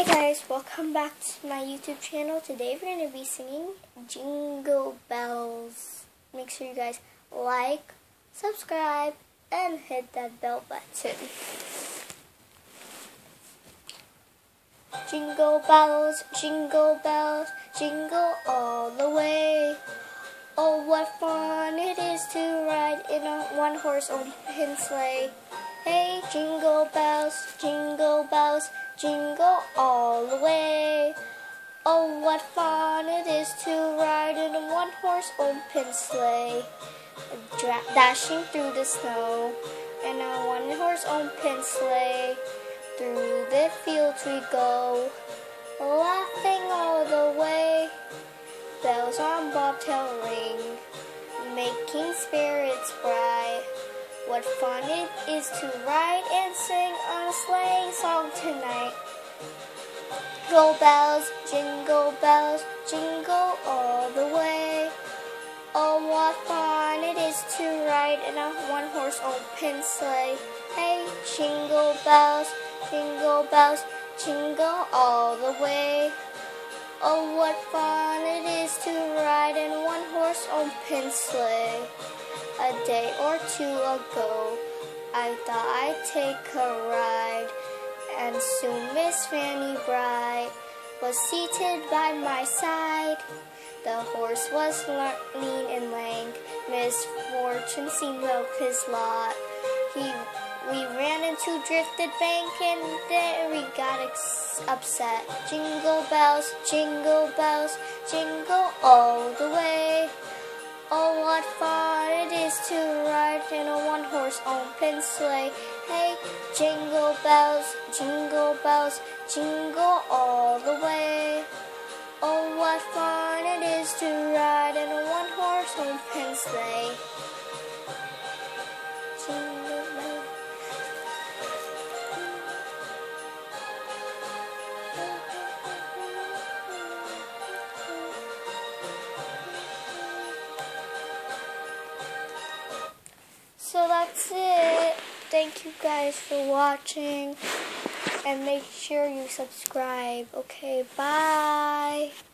Guys, welcome back to my YouTube channel. Today we're going to be singing Jingle Bells. Make sure you guys like, subscribe, and hit that bell button. Jingle bells, jingle all the way. Oh, what fun it is to ride in a one-horse open sleigh. Hey, jingle bells, jingle all the way. Oh, what fun it is to ride in a one-horse open sleigh. Dashing through the snow in a one-horse open sleigh. Through the fields we go, laughing all the way. Bells on bobtail ring, making spirits bright. What fun it is to ride and sing on a sleighing song tonight. Jingle bells, jingle all the way. Oh, what fun it is to ride in a one-horse open sleigh. Hey, jingle bells, jingle all the way. Oh, what fun it is to ride in a one-horse open sleigh. A day or two ago, I thought I'd take a ride, and soon Miss Fanny Bright was seated by my side. The horse was lean and lank, misfortune seemed of his lot. We ran into drifted bank, and there we got upset. Jingle bells, jingle all the way. Oh, what fun it is to ride in a one-horse open sleigh. Hey, jingle bells, jingle all the way. Oh, what fun it is to ride in a one-horse open sleigh. Jingle bells. So that's it. Thank you guys for watching, and make sure you subscribe. Okay, bye.